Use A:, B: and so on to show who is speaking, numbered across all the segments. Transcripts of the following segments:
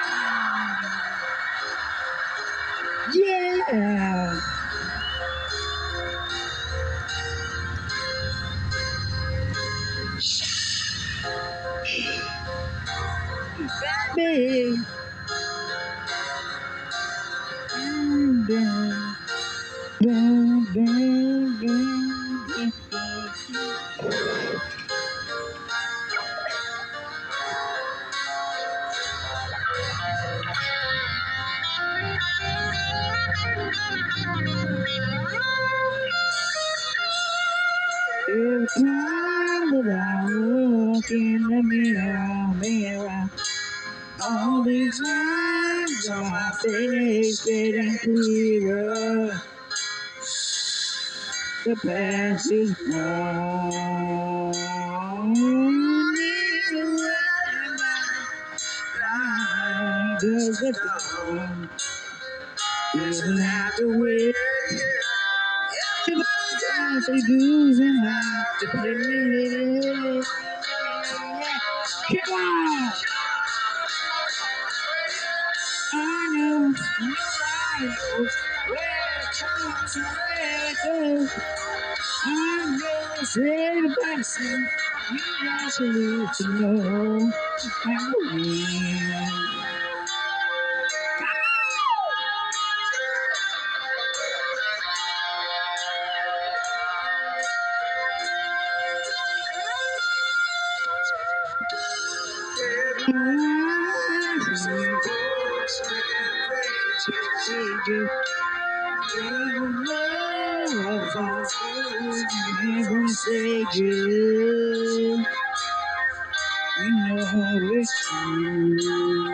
A: Yeah. Baby. Every time that I look in the mirror, all these lines on my face getting clearer. The past is gone. Does the dawn doesn't have to wait? Sometimes they do and have to play. Come on! I know where it comes and where it goes. I'm gonna say the best thing you guys need to know. I'm never say you know it's true.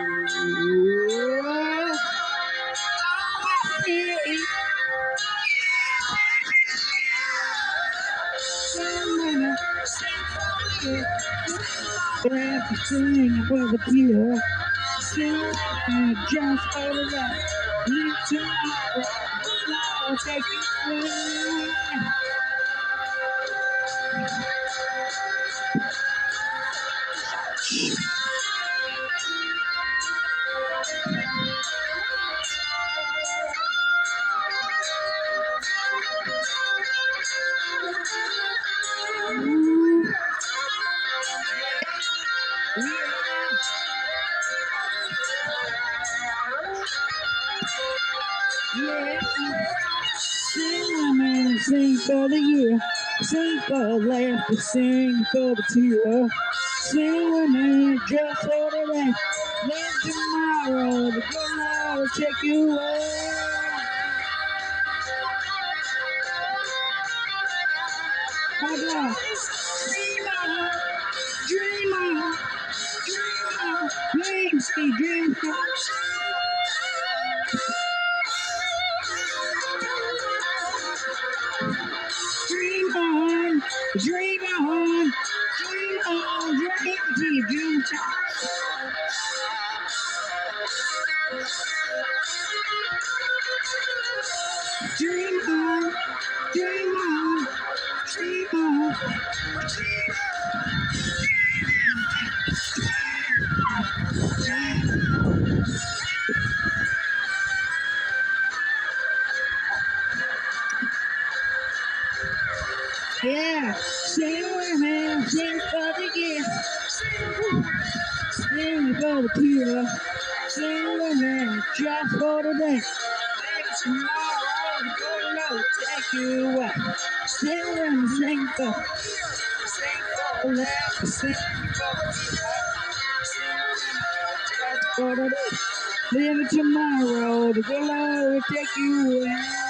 A: Everything above a deal. Still, just for the right. Live tomorrow, I'll take you away. Yeah. Sing for the year, sing for the laughter, sing for the tear. Sing with me just for the day. Then tomorrow the good Lord will take you away. Hold on. Dream on, dream on, dreams be dreams. Dream on, dream on, dream on, dream till you dream time. Dream on, dream on, dream on, dream Yeah, sing with me, sing for the year, sing for the tear, sing with me just for the day. Maybe tomorrow the good Lord will take you away. Sing with me, sing for the laughter, sing for the day. Maybe tomorrow the good Lord will take you away.